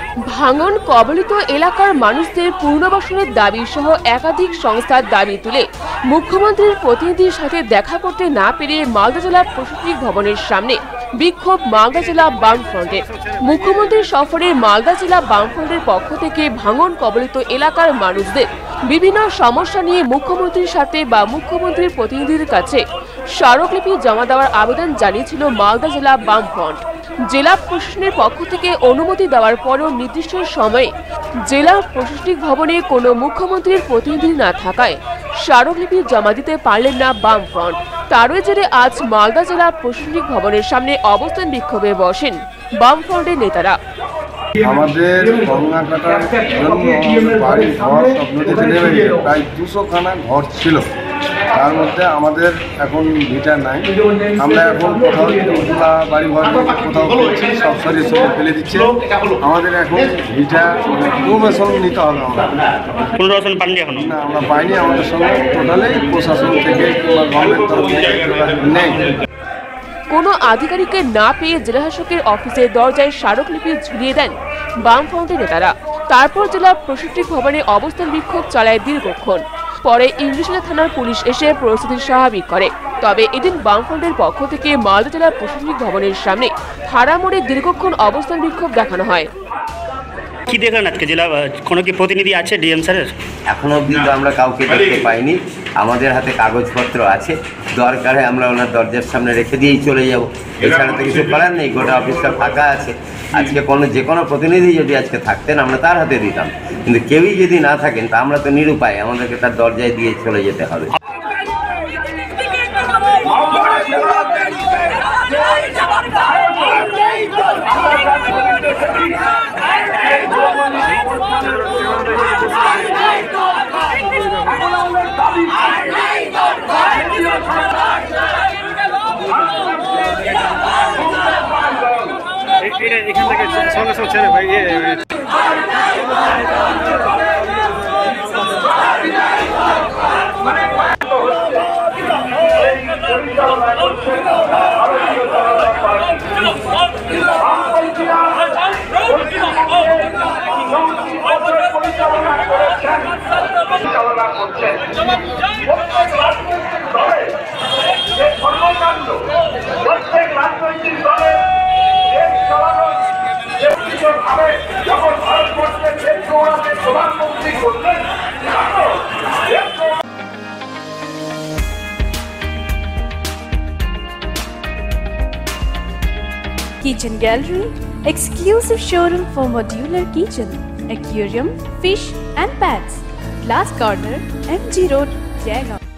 ভাঙন কবলিত এলাকার মানুষদের পুনর্বাসনের দাবি সহ একাধিক সংস্থার দাবি তুলে মুখ্যমন্ত্রীর প্রতিনিধির সাথে দেখা করতে না পেরে মালদা জেলা প্রশাসনিক ভবনের সামনে বিক্ষোভ মালদা জেলা বামফ্রন্টের। মুখ্যমন্ত্রীর সফরে মালদা জেলা বামফ্রন্টের পক্ষ থেকে ভাঙন কবলিত এলাকার মানুষদের বিভিন্ন সমস্যা নিয়ে মুখ্যমন্ত্রীর সাথে বা মুখ্যমন্ত্রীর প্রতিনিধির কাছে স্মারকলিপি জমা দেওয়ার আবেদন জানিয়েছিল মালদা জেলা বামফ্রন্ট। জেলা প্রশাসনের পক্ষ থেকে অনুমতি দেওয়ার পরও নির্দিষ্ট সময়ে জেলা প্রশাসনিক ভবনে কোনো মুখ্যমন্ত্রীর প্রতিনিধি না থাকায় স্মারকলিপি জমা দিতে পারলেন না বামফ্রন্ট। তারই জেরে আজ মালদা জেলা প্রশাসনিক ভবনের সামনে অবস্থান বিক্ষোভে বসেন বামফ্রন্টের নেতারা। আমাদের গঙ্গা কাটার জন্য বাড়ি ঘর সব নদীতে নেমে গিয়ে প্রায় 200 খানা ঘর ছিল, তার মধ্যে আমাদের এখন ভিটা নাই। আমরা এখন কোথাও উঠলা বাড়ি ঘর কোথাও করছি, সব সরিয়ে সরিয়ে ফেলে দিচ্ছে। আমাদের এখন ভিটা পুনর্বাসন নিতে হবে। আমরা পুনর্বাসন পাননি এখনো? না, আমরা পাইনি। আমাদের সঙ্গে টোটালি প্রশাসন থেকে কিংবা গভর্নমেন্ট তরফ থেকে নেই। কোনো আধিকারিককে না পেয়ে জেলাশাসকের অফিসের দরজায় স্মারকলিপি ঝুলিয়ে দেন বামফ্রন্টের নেতারা। তারপর জেলা প্রশাসনিক ভবনে অবস্থান বিক্ষোভ চালায় দীর্ঘক্ষণ। পরে ইংলিশলা থানার পুলিশ এসে পরিস্থিতি স্বাভাবিক করে। তবে এদিন বামফ্রন্টের পক্ষ থেকে মালদা জেলা প্রশাসনিক ভবনের সামনে থানা মোড়ে দীর্ঘক্ষণ অবস্থান বিক্ষোভ দেখানো হয়। কি দেখলেন আজকে? জেলা কোনো কি প্রতিনিধি আছে ডিএম স্যারের? এখনো অবধি আমরা কাউকে দেখতে পাইনি। আমাদের হাতে কাগজপত্র আছে, দরকারে আমরা ওনার দরজার সামনে রেখে দিয়েই চলে যাব। এছাড়া তো কিছু করার নেই, গোটা অফিসটা ফাঁকা আছে। আজকে যে কোনো প্রতিনিধি যদি আজকে থাকতেন আমরা তার হাতে দিতাম, কিন্তু কেউই যদি না থাকেন তা আমরা তো নিরুপায়, আমাদেরকে তার দরজায় দিয়ে চলে যেতে হবে। এখান থেকে সঙ্গে সঙ্গে ছেড়ে ভাই Kitchen Gallery, exclusive showroom for modular kitchen, aquarium, fish and pets. Glass Corner, MG Road, Jaigaon.